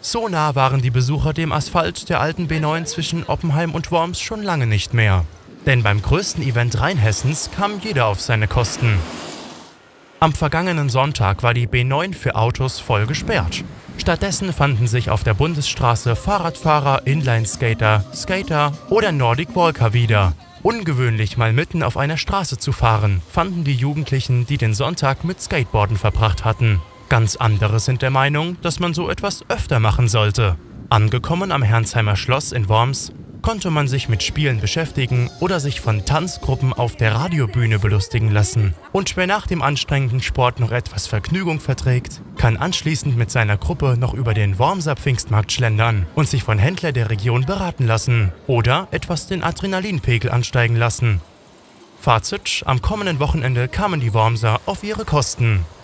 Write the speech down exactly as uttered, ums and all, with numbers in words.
So nah waren die Besucher dem Asphalt der alten B neun zwischen Oppenheim und Worms schon lange nicht mehr. Denn beim größten Event Rheinhessens kam jeder auf seine Kosten. Am vergangenen Sonntag war die B neun für Autos voll gesperrt. Stattdessen fanden sich auf der Bundesstraße Fahrradfahrer, Inlineskater, Skater oder Nordic Walker wieder. Ungewöhnlich, mal mitten auf einer Straße zu fahren, fanden die Jugendlichen, die den Sonntag mit Skateboarden verbracht hatten. Ganz andere sind der Meinung, dass man so etwas öfter machen sollte. Angekommen am Herrnsheimer Schloss in Worms konnte man sich mit Spielen beschäftigen oder sich von Tanzgruppen auf der Radiobühne belustigen lassen. Und wer nach dem anstrengenden Sport noch etwas Vergnügung verträgt, kann anschließend mit seiner Gruppe noch über den Wormser Pfingstmarkt schlendern und sich von Händlern der Region beraten lassen oder etwas den Adrenalinpegel ansteigen lassen. Fazit: Am kommenden Wochenende kamen die Wormser auf ihre Kosten.